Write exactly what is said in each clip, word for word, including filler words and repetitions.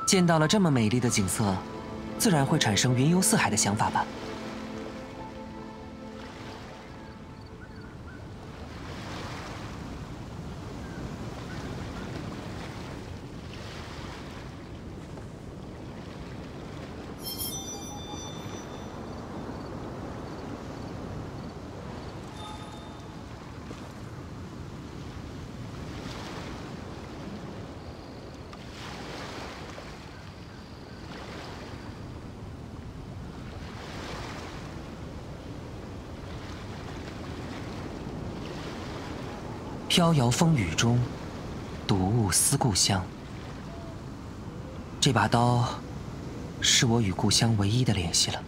见到了这么美丽的景色，自然会产生云游四海的想法吧。 飘摇风雨中，睹物思故乡。这把刀，是我与故乡唯一的联系了。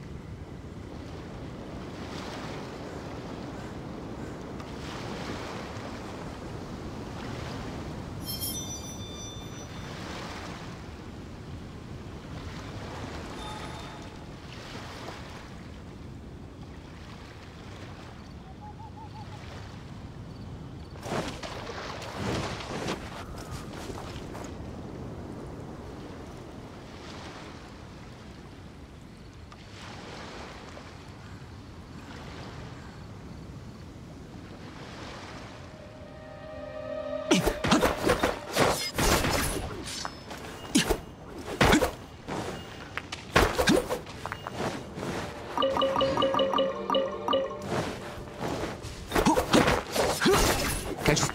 该出。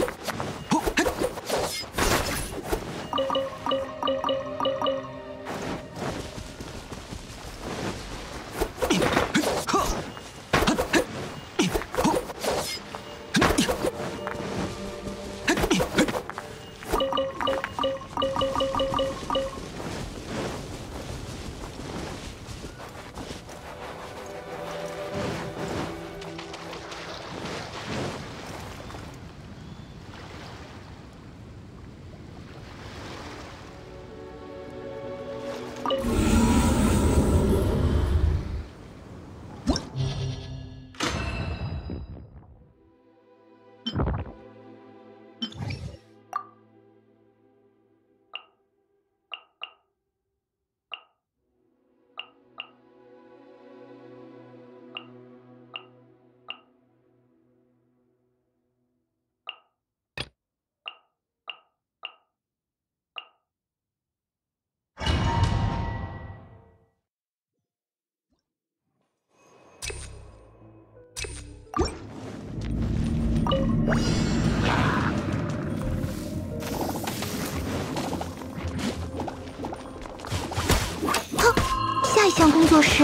下一项工作是。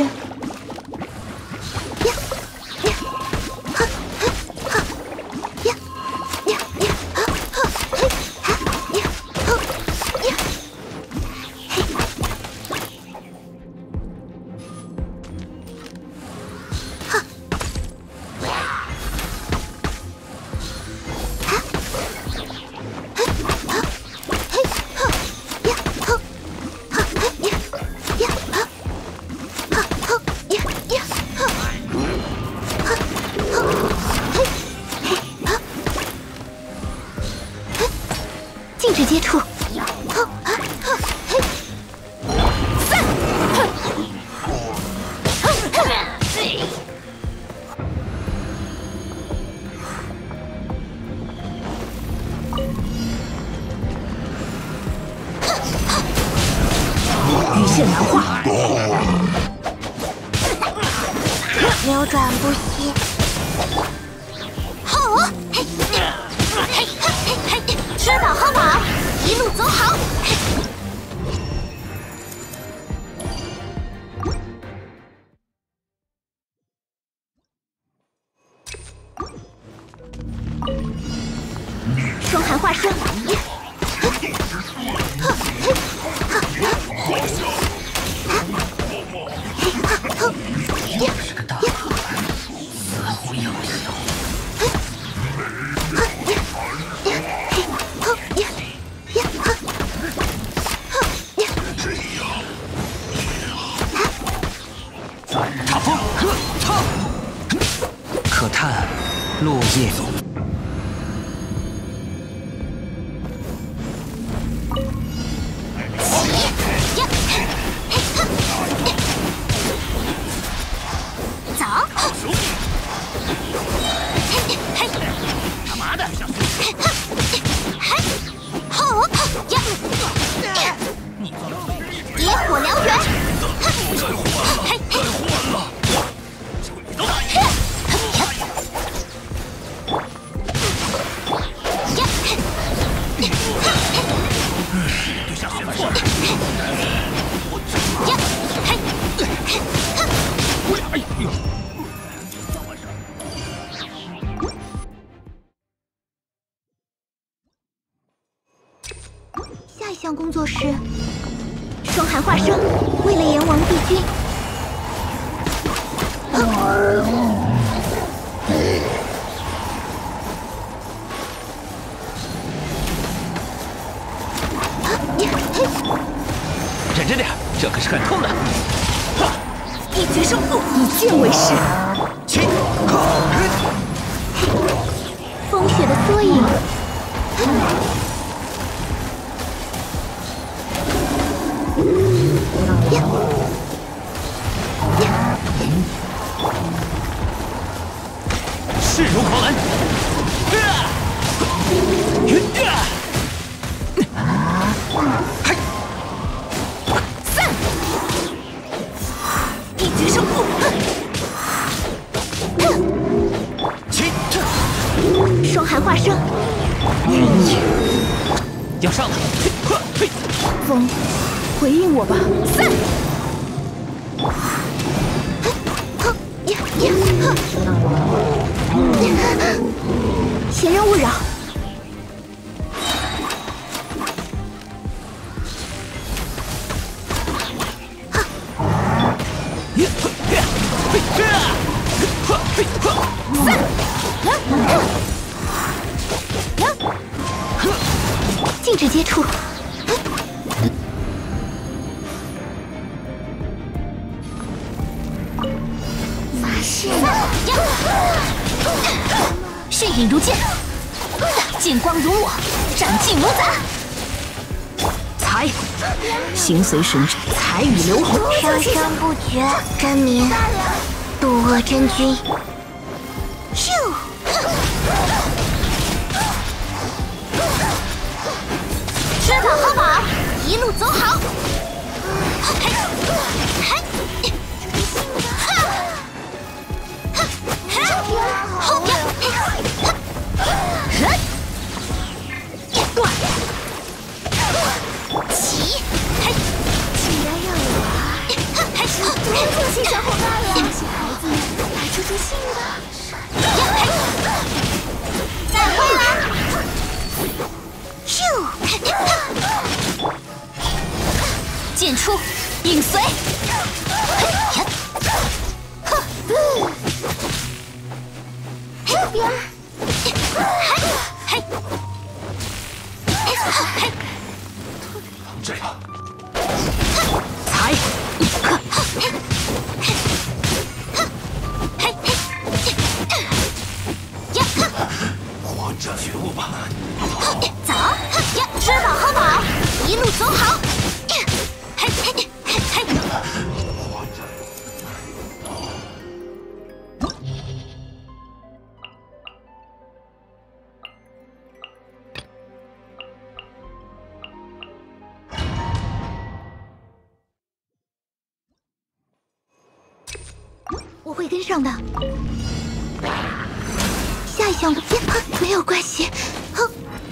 禁止接触。 羽线难画， 扭转不息。好啊！嘿，嘿，嘿，嘿，吃饱喝饱，一路走好。双寒化身。 是个大好办，似乎有效。踏风，可叹落叶。 啊！ 下一项工作是霜寒化生，为了炎王帝君。 认真点，这可是很痛的。 一决胜负，以剑为誓。 起！ 风雪的缩影。 势如狂澜。 散！一决胜负。 起！ 霜寒化生。 要上了。 风，回应我吧。散！闲人勿扰。禁止接触。发誓。血影如剑，剑光如我，斩尽无杂。 才，形随神之，才与流红。 生生不绝，真名渡恶真君。咻！吃饱喝饱，一路走好。嘿，嘿，后边，起，嘿，既然让我玩，多做些小伙伴了，这些孩子们来助助兴吧。再会了。咻！剑出，影随。这边。嘿，嘿， 这样。 才， 活着觉悟吧。 走，吃饱喝饱，一路走好。嘿，嘿，嘿，嘿。我会跟上的。下一项不没有关系。哼。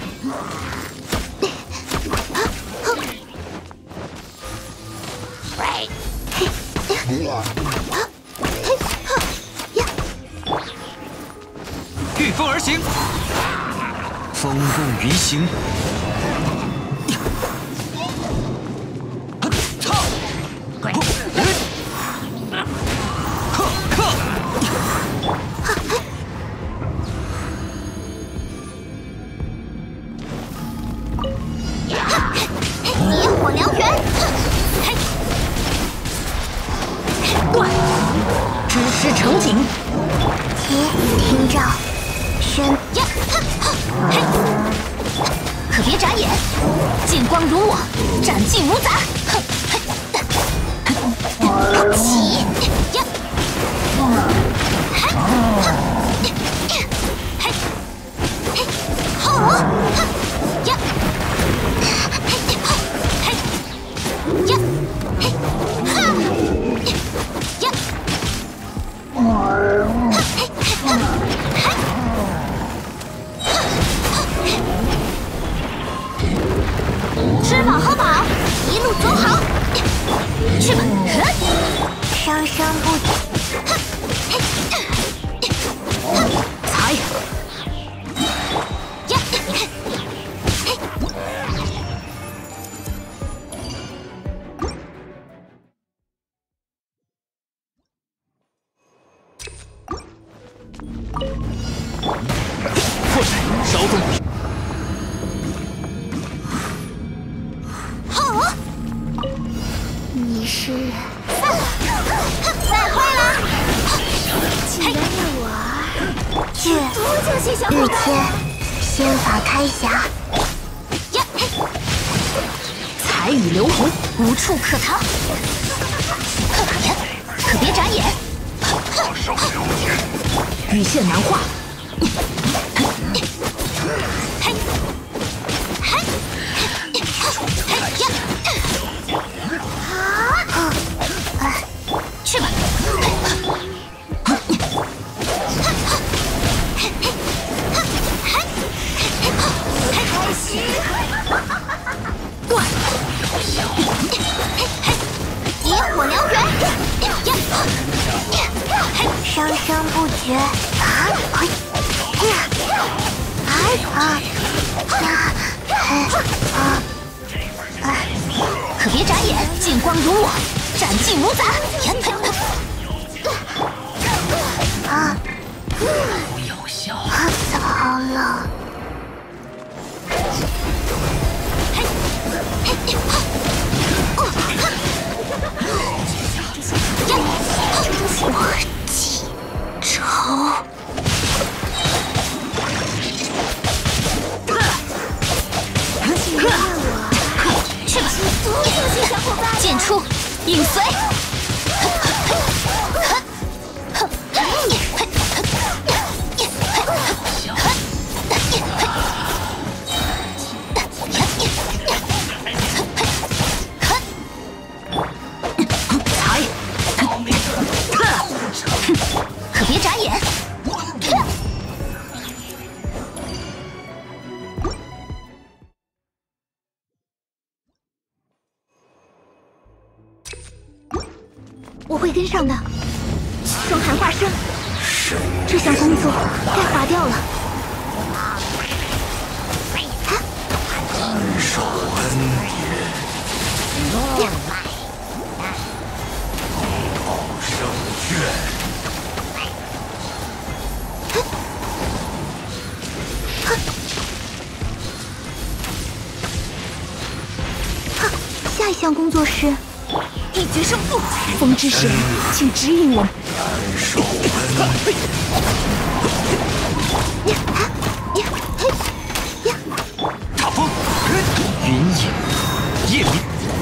御风而行， 风步鱼行。 烈火燎原。 断，知师成景。 听听召，宣呀，嘿，可别眨眼，剑光如我，斩尽无杂。哼，嘿，起呀，嘿，嘿，嘿，吼，呀，嘿，吼，嘿，呀，嘿，哈，呀。 稍纵。 好，你是再会了。嘿，日日天，仙法开匣。呀嘿， 彩雨流红， 无处可逃。呀，可别眨眼。 羽线难化。 嘿，嘿，嘿呀！啊！去吧。开始。野火燎原。生生不绝。啊！嘿。哎啊！啊！啊！可别眨眼，劲光如我，斩尽无杂。啊！ 不有效。 糟了！我记仇。去吧，剑出，影随。可别眨眼。我会跟上的。双寒化身，这项工作该划掉了。 受恩典，好胜券。 下一项工作是一决胜负。风之神，请指引我们。 受恩踏风，云影，夜明。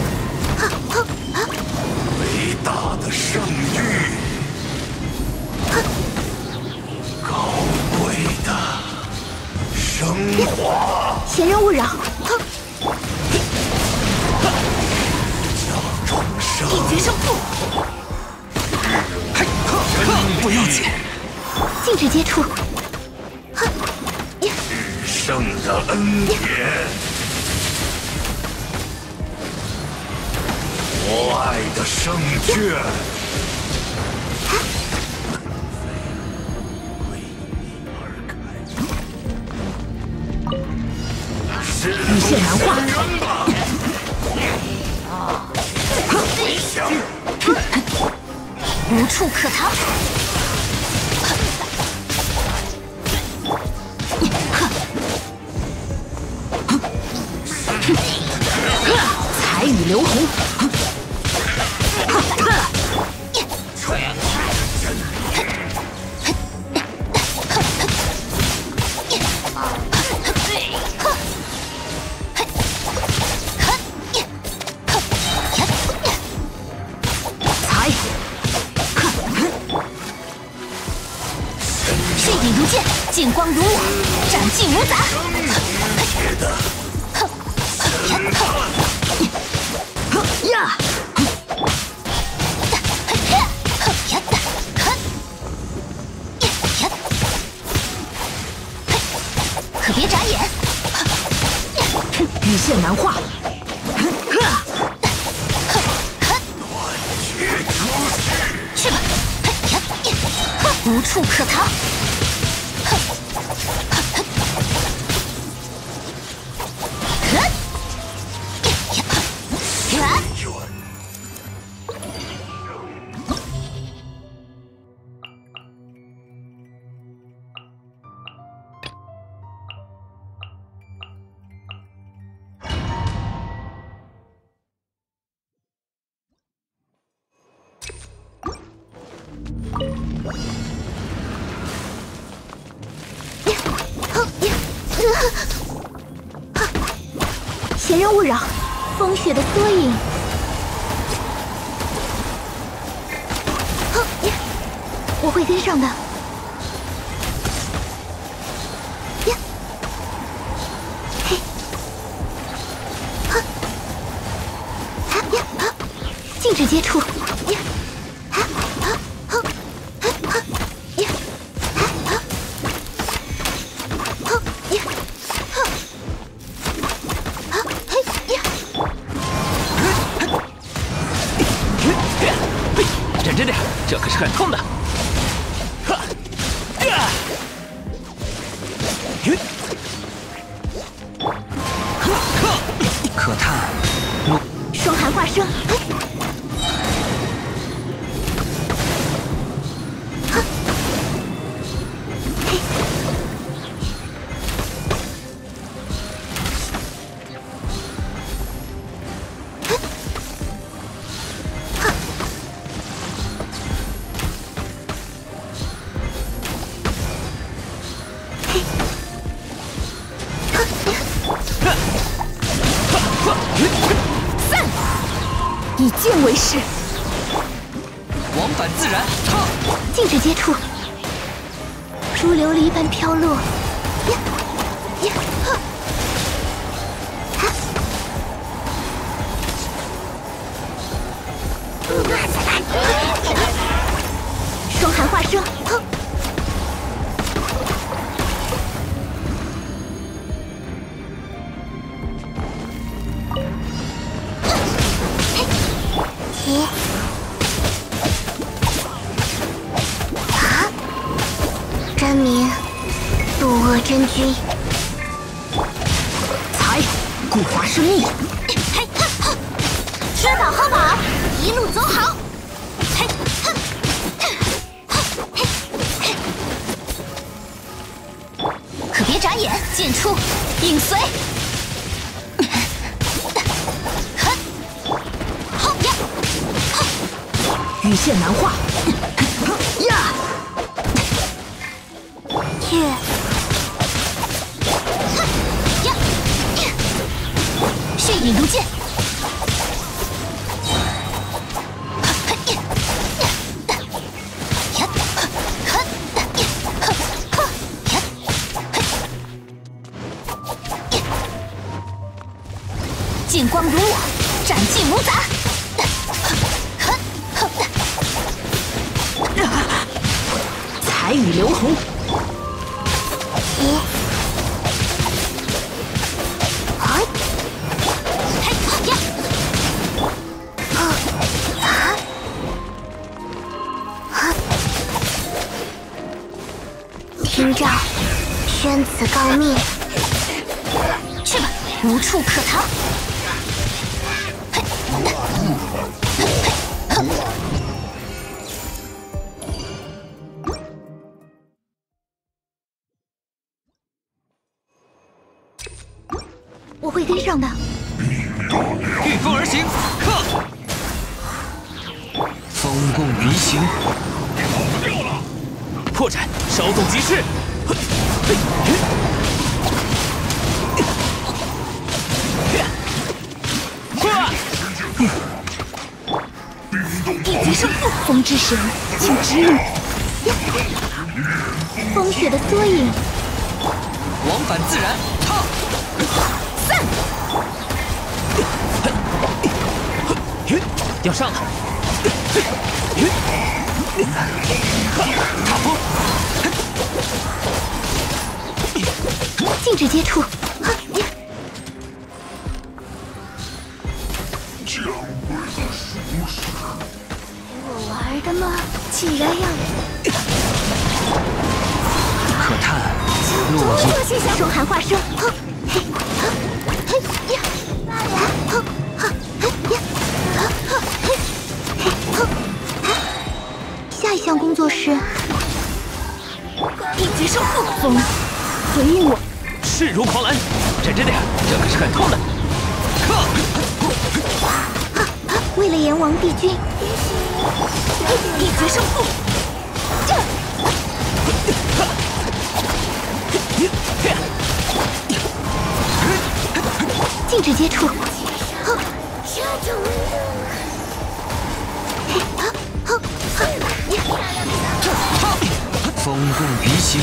伟大的圣域，高贵的升华。 闲人勿扰。一决胜负。 不要紧。 禁止接触。 至圣的恩典，我爱的圣卷，为你而开。 羽线难化。 无处可逃。 彩雨流红。 血影如剑，剑光如我，斩尽无杂。 呀！ 可别眨眼。 羽线难化。 去吧，无处可逃。 闲人勿扰，风雪的缩影。我会跟上的。呀，嘿，哈，哈呀，哈，禁止接触。呀，哈，哈，哈，哈，哈，呀，哈，哈，哈，呀，哈，哈，嘿呀。 认真点，这可是很痛的。 可叹，若双寒化生。 以剑为誓， 往返自然。 禁止接触，如琉璃般飘落。呀呀哈！哈！双寒化生。哼！提啊！真名渡恶真君， 才固化生意。 嘿哈哈！吃饱喝饱，一路走好。嘿哈！嘿嘿！可别眨眼，剑出，影随。 羽线难化，呀！ 去！呀！血影如剑。剑光如我，斩尽无杂。 彩雨流红， 咦？哎！嘿呀！啊啊！啊！听诏，宣此告密。去吧，无处可逃。我会跟上的。 御风而行，克！风共鱼行， 破绽，稍纵即逝。 地级胜负，风之神，请指引。风雪的缩影， 往返自然。 散！ 要上了！ 踏风， 禁止接触。我玩的吗？既然要， 可叹，落叶双寒化生。哼，嘿，哼，嘿呀，哼，哼，嘿呀，哼，哼，嘿，嘿，哼，下一项工作是一决胜负。 风，回应我。 势如狂澜，认真点，这可是很痛的。克！ 为了阎王帝君，一决胜负。这。 止接触。 风共鱼行。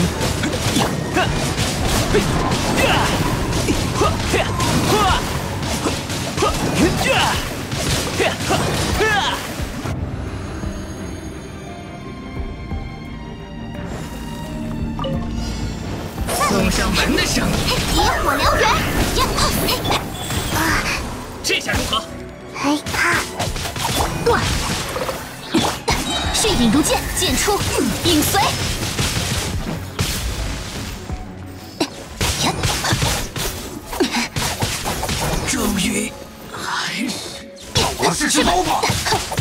送上门的声音， 野火燎原， 这下如何？ 哎哈， 断！血影如剑，剑出，影随。 终于，还是我试试头发。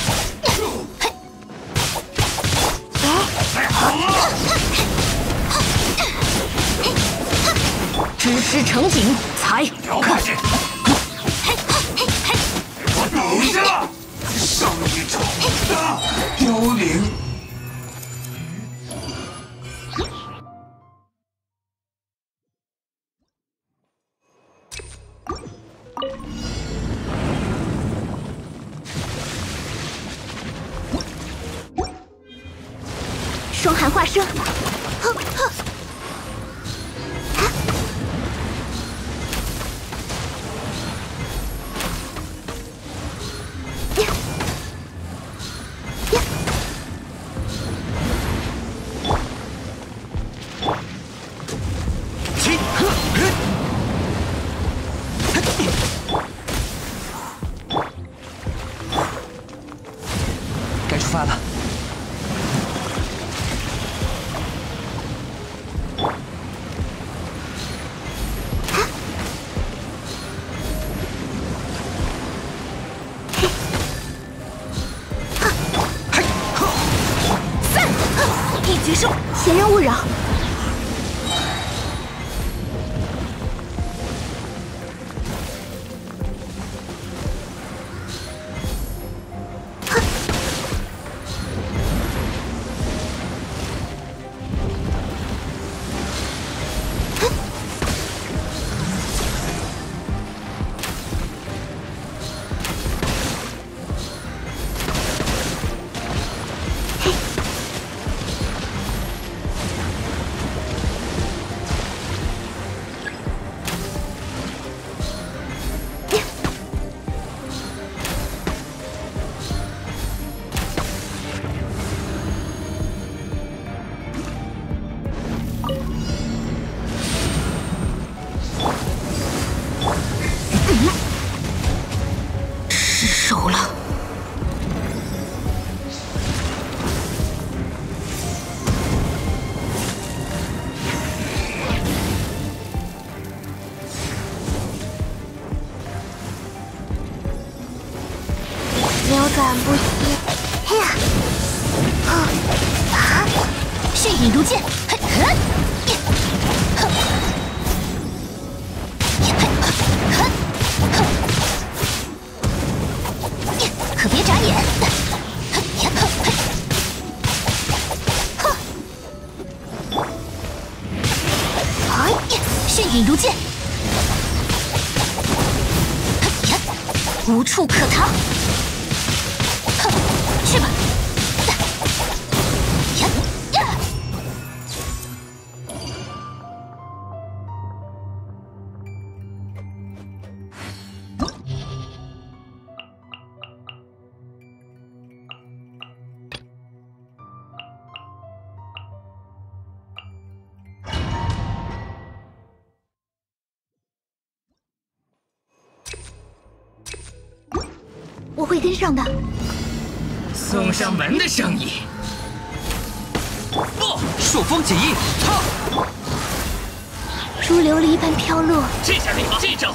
太好了！ 知师成景，才摇过去，给我等下！上一场的凋零。 双寒化生。哼哼。 该出发了。 散，一举手，闲人勿扰。 失手了。 扭转不息，嘿呀，啊啊！ 血影如剑，嘿呵，哼，可别眨眼！哎，血影如剑，无处可逃。哼，去吧。 我会跟上的。 送上门的声音， 不，朔风起义，哈！ 如琉璃般飘落。 这下可以吗？这招。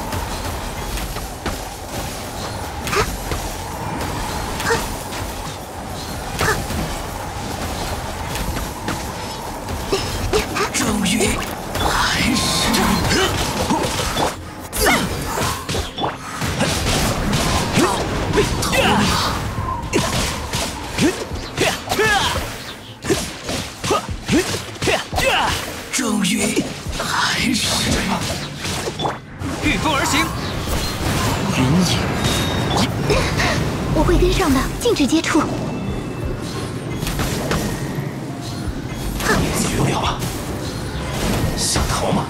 终于，还是。 终于，还是御风而行， 云影， 我会跟上的，禁止接触。 解不了了，想逃吗？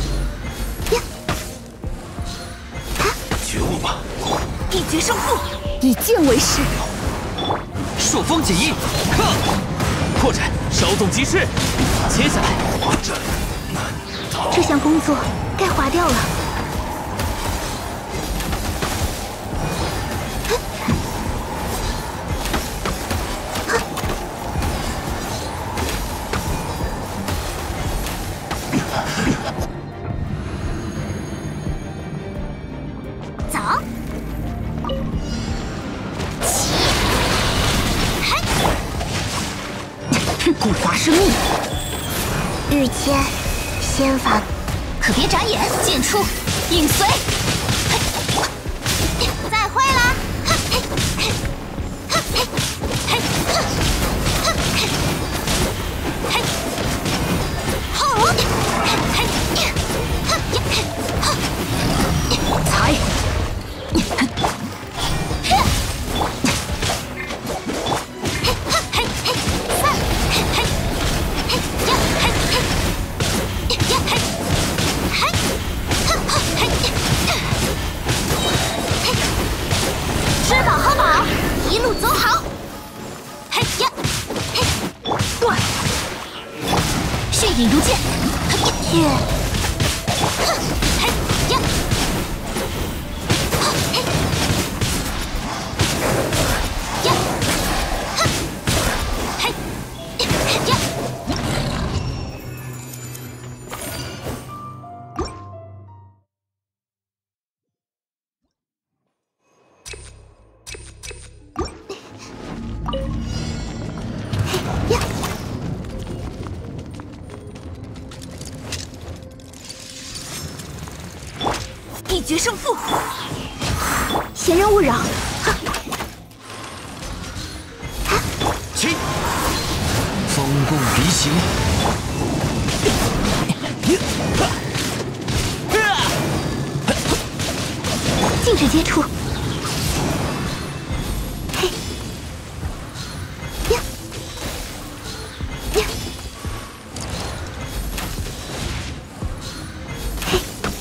觉悟吧！ 一决胜负，以剑为师。 朔风锦衣，克！扩展，稍纵即逝。接下来， 这难逃。 这项工作该划掉了。走。不华生命， 御剑，仙法， 可别眨眼，剑出，影随。再会了。踩。吃饱喝饱，一路走好。嘿呀，断，血影如剑。 血， 嘿呀，嘿呀，嘿呀。一决胜负，闲人勿扰。 起， 风共离行， 禁止接触。 嘿，呀，呀，嘿，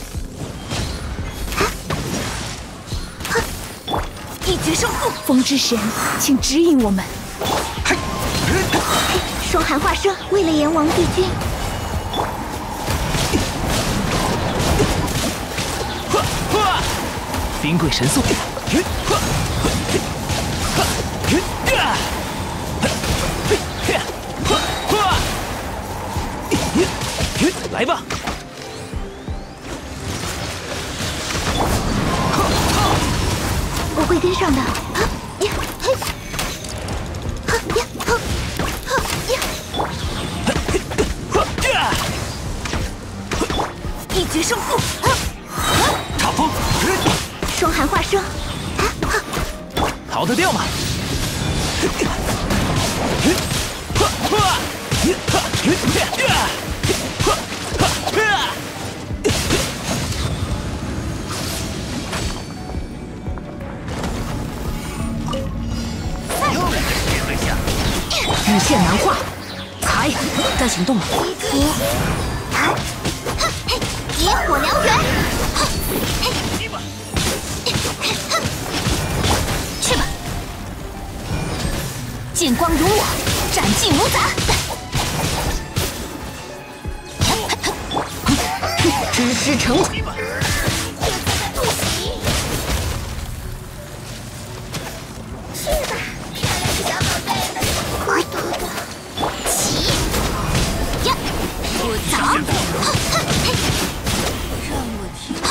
一决胜负，风之神，请指引我们。 嘿，双寒化生，为了炎王帝君。 冰柜神速，来吧！ 我会跟上的。啊呀，嘿，哈呀，哈，哈呀， 一决胜负。 插风， 双寒化生。 逃得掉吗？ 日线难化，踩，该行动了。 你，啊，野火燎原。 去吧，剑光如我，斩尽无杂。知师成我。 去吧，漂亮的小宝贝们，快多多。 起呀，我走。让我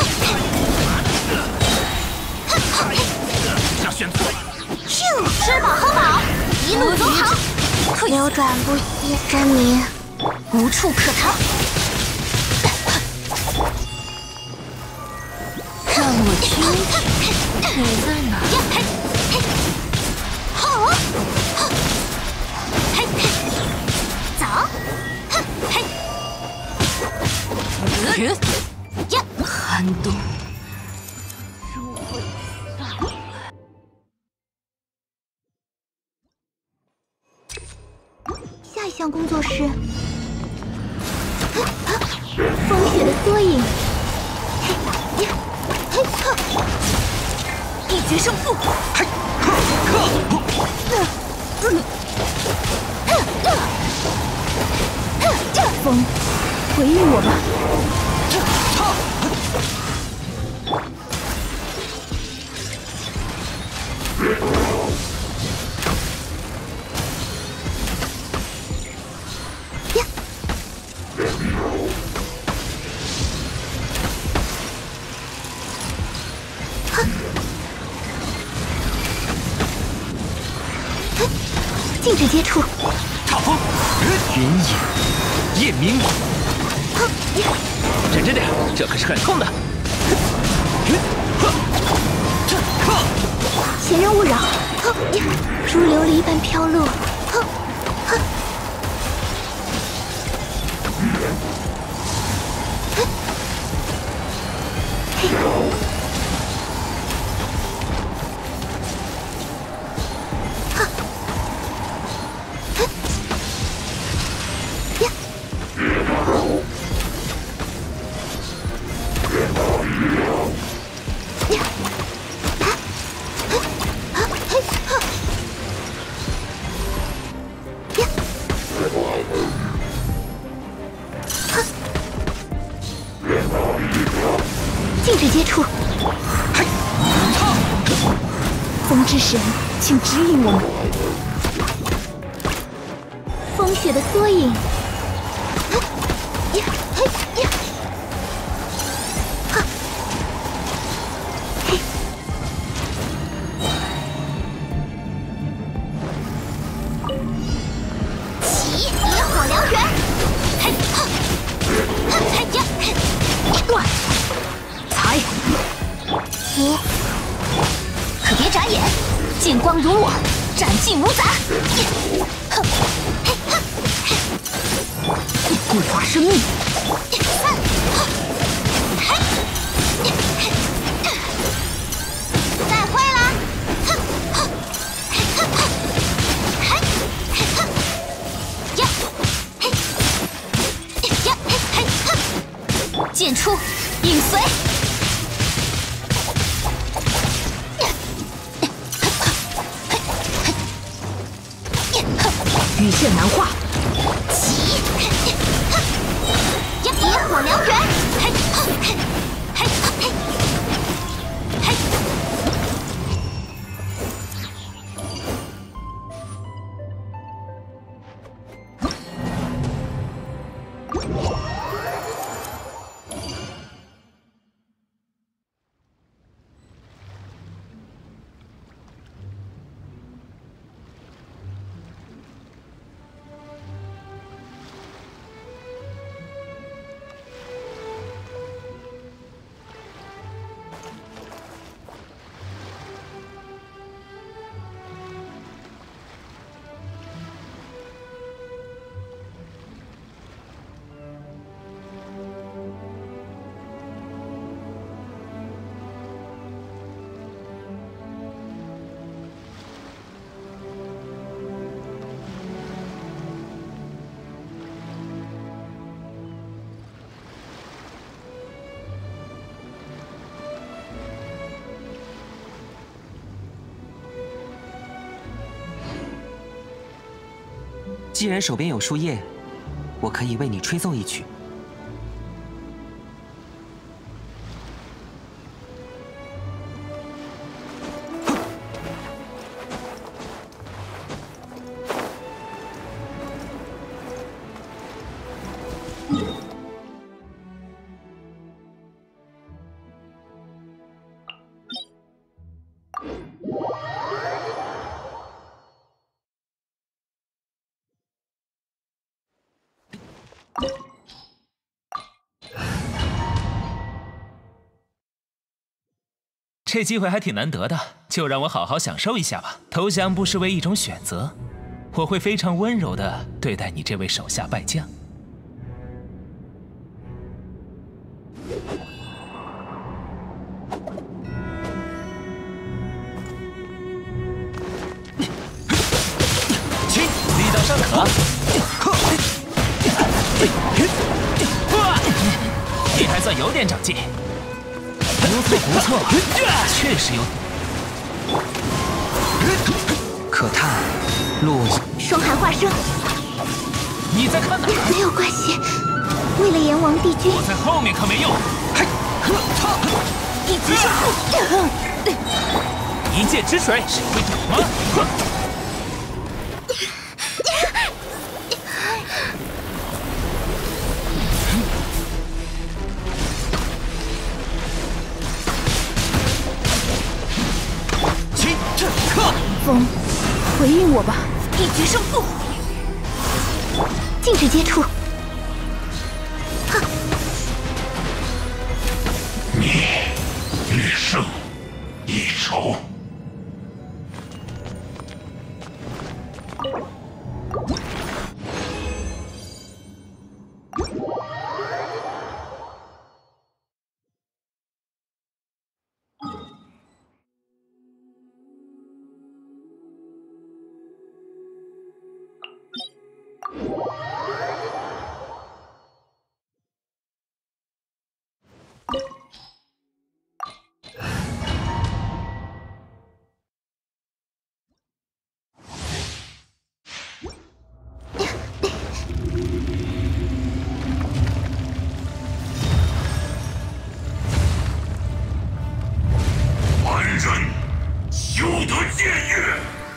听。 想选错了。 咻，吃饱喝饱，一路走好。 扭转不息，真名无处可逃。让我听听，你在哪？好，嘿，走，嘿，呀，寒冬，如火。 缩影。 一决胜负。 嘿，呵， 风，回应我吧。呀！哈！禁止接触。 踏风， 云影，夜明。 认真点，这可是很痛的。 闲人勿扰，如琉璃一般飘落。禁止接触。风之神，请指引我们。风雪的缩影。呀嘿呀！哈！嘿！ 起，野火燎原！嘿，哈！嘿呀！断！财！你可别眨眼，剑光如我，斩尽无杂。哼！嘿哈！固化生命。再会了。呀！呀！剑出，影随。 羽线难化。 起！呀！野火燎原！嘿！嘿！嘿！嘿！嘿！ 既然手边有树叶，我可以为你吹奏一曲。 这机会还挺难得的，就让我好好享受一下吧。投降不失为一种选择，我会非常温柔地对待你这位手下败将。请力道尚可。 你还算有点长进。不错不错，确实有。 可叹落霜寒化生。 你在看哪？ 没有关系，为了阎王帝君。 我在后面可没用。 一击胜负。 一剑之水，谁会躲吗？起，克风，回应我吧！一决胜负。 禁止接触。 你一胜一筹。凡人休得僭越！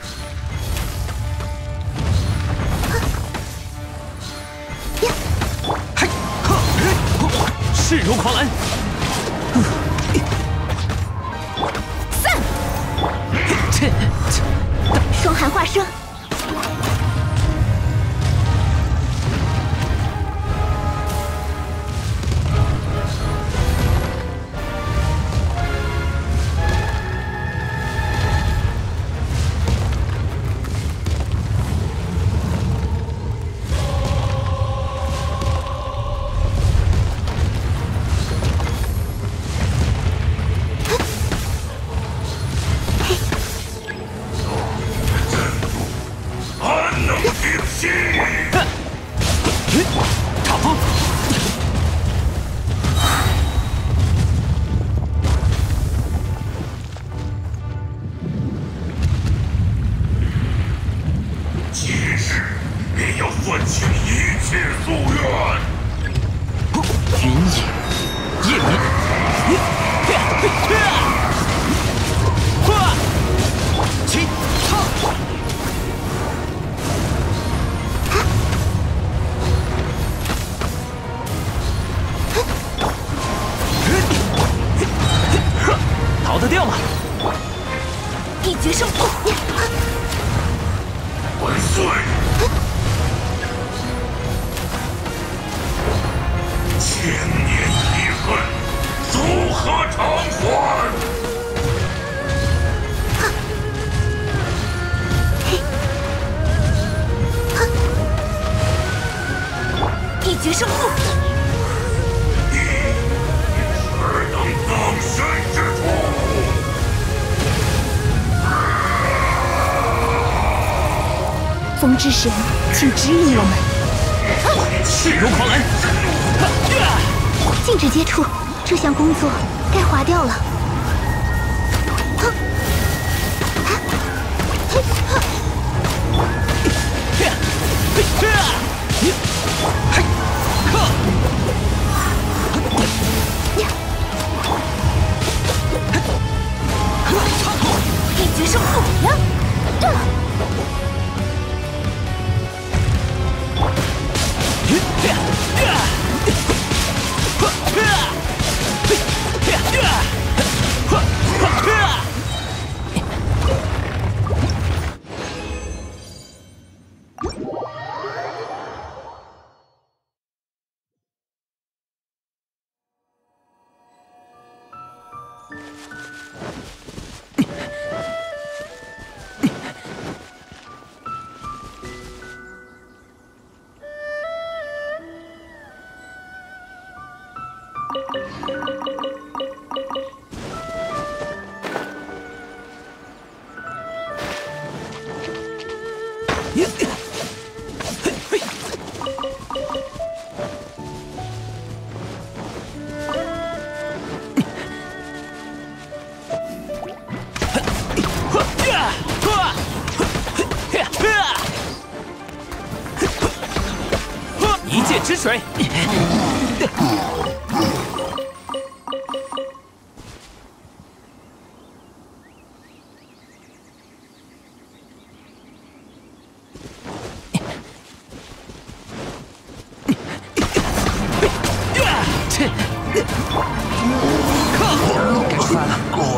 嘿，势如狂澜。 散！ 霜寒化生。 逃得掉吗？ 一决胜负！ 万岁！千年遗恨，如何偿还？ 一决胜负！ 你只能葬身之处！ 风之神，请指引我们。 势如狂澜！ 禁止接触，这项工作该划掉了。 一决胜负！ 一剑之水。 该出发了。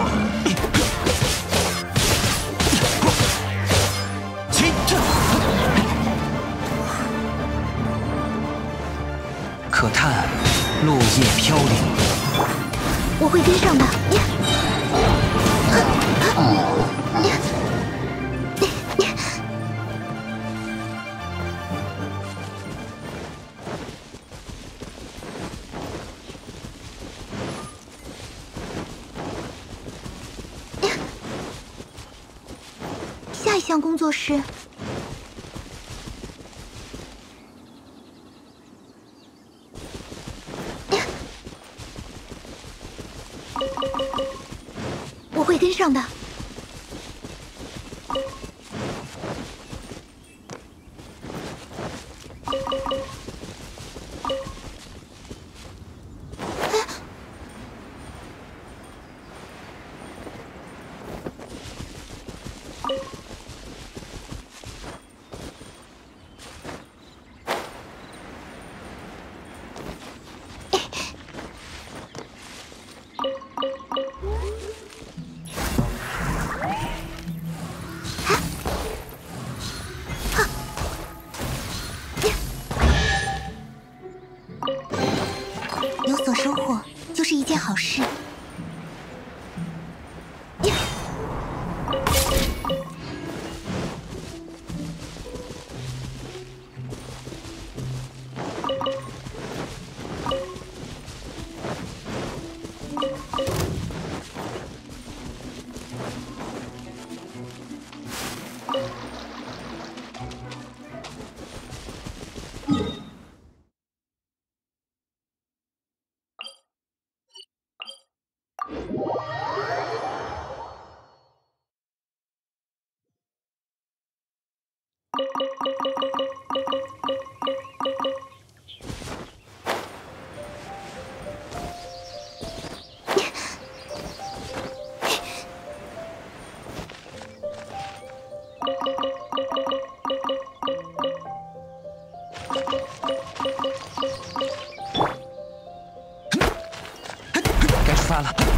起！可叹落叶飘零。 我会跟上的。下一项工作是。我会跟上的。有所收获就是一件好事。 该出发了。